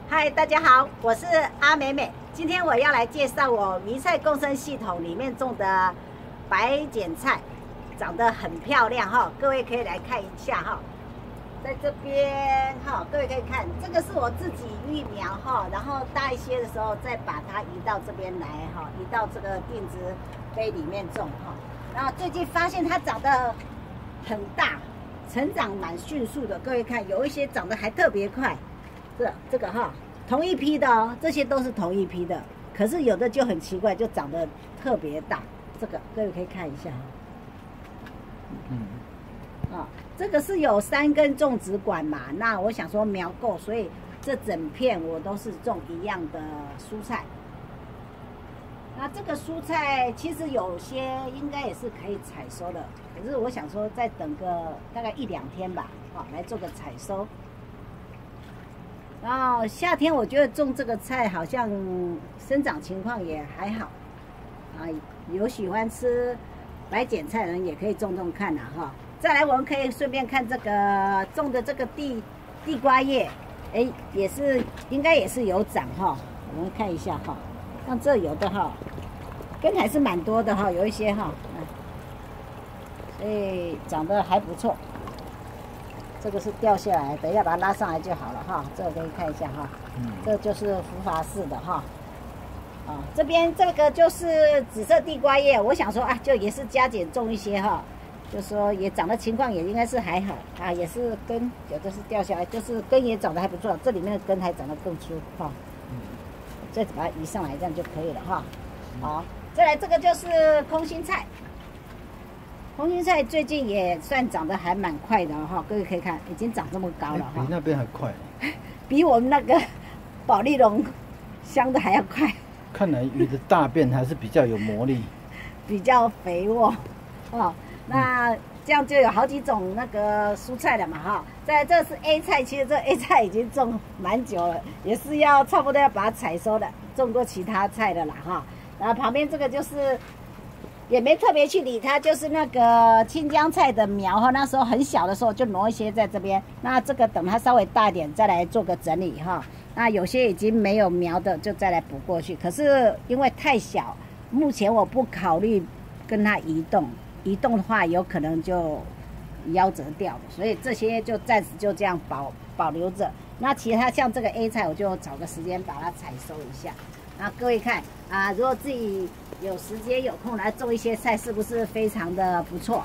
嗨，大家好，我是阿美美。今天我要来介绍我迷菜共生系统里面种的白剪菜，长得很漂亮哈。各位可以来看一下哈，在这边哈，各位可以看，这个是我自己育苗哈，然后大一些的时候再把它移到这边来哈，移到这个定植杯里面种哈。然后最近发现它长得很大，成长蛮迅速的。各位看，有一些长得还特别快。这个哈，同一批的哦，这些都是同一批的，可是有的就很奇怪，就长得特别大。这个各位可以看一下，这个是有3根种植管嘛，那我想说苗够，所以这整片我都是种一样的蔬菜。那这个蔬菜其实有些应该也是可以采收的，可是我想说再等个大概1-2天吧，来做个采收。然后夏天我觉得种这个菜好像生长情况也还好啊，有喜欢吃白剪菜的人也可以种种看啦哈。再来我们可以顺便看这个种的这个地瓜叶，也是应该也是有长哈，我们看一下哈，像这有的哈，根还是蛮多的哈，有一些哈，所以长得还不错。这个是掉下来，等一下把它拉上来就好了哈。这个可以看一下哈，这就是福法式的哈。这边这个就是紫色地瓜叶，我想说啊，就也是加减种一些哈，就说也长的情况也应该是还好啊，也是根有的是掉下来，就是根也长得还不错，这里面的根还长得更粗哈。再把它移上来，这样就可以了哈。好，再来这个就是空心菜。空心菜最近也算长得还蛮快的哈，各位可以看，已经长这么高了哈。 比那边还快， 比我们那个保利龙香的还要快。 看来鱼的大便还是比较有魔力， 比较肥沃哦。那这样就有好几种那个蔬菜了嘛哈。再来这是 A 菜，其实这 A 菜已经种蛮久了，也是要差不多要把它采收的，种过其他菜的啦哈。然后旁边这个就是。也没特别去理它，就是那个青江菜的苗哈，那时候很小的时候就挪一些在这边。那这个等它稍微大一点再来做个整理哈。那有些已经没有苗的就再来补过去。可是因为太小，目前我不考虑跟它移动，移动的话有可能就夭折掉了，所以这些就暂时就这样保留着。那其他像这个 A 菜，我就找个时间把它采收一下。那各位看啊，如果自己有时间有空来种一些菜，是不是非常的不错？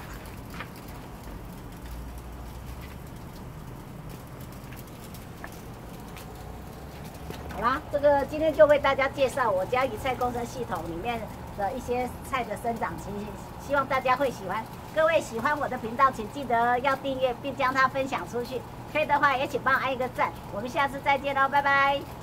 好啦，这个今天就为大家介绍我家鱼菜共生系统里面的一些菜的生长情形，希望大家会喜欢。各位喜欢我的频道，请记得要订阅并将它分享出去。可以的话，也请帮我按一个赞。我们下次再见喽，拜拜。